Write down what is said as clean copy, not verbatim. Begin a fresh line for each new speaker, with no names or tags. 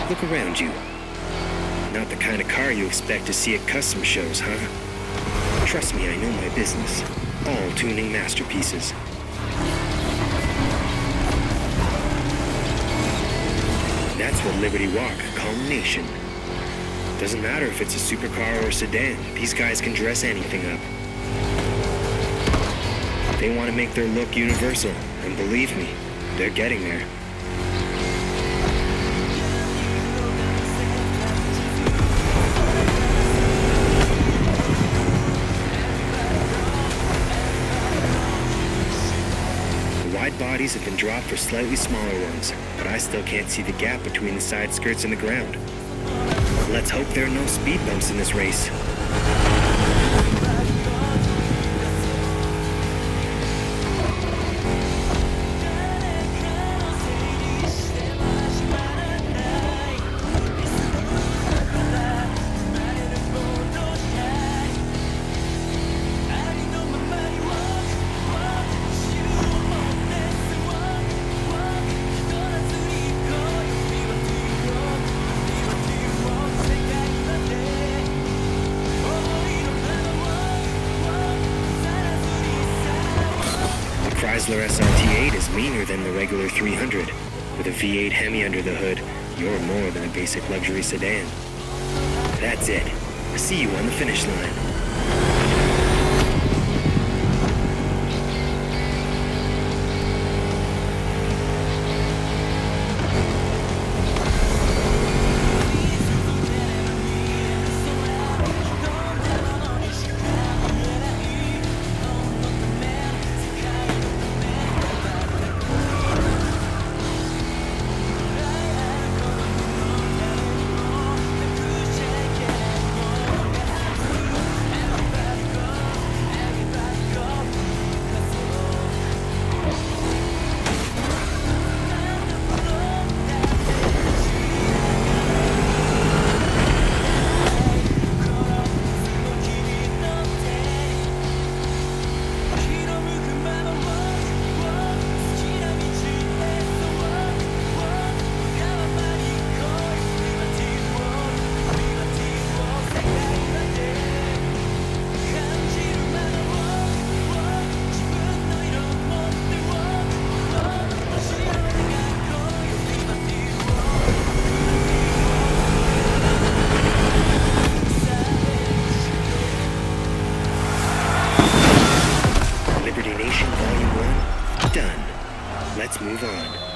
Look around you. Not the kind of car you expect to see at custom shows, huh? Trust me, I know my business. All tuning masterpieces. That's what Liberty Walk call Nation. Doesn't matter if it's a supercar or a sedan, these guys can dress anything up. They want to make their look universal, and believe me, they're getting there. The wide bodies have been dropped for slightly smaller ones, but I still can't see the gap between the side skirts and the ground. Let's hope there are no speed bumps in this race. Chrysler SRT8 is meaner than the regular 300. With a V8 Hemi under the hood, you're more than a basic luxury sedan. That's it. See you on the finish line. Liberty Nation Volume 1, done. Let's move on.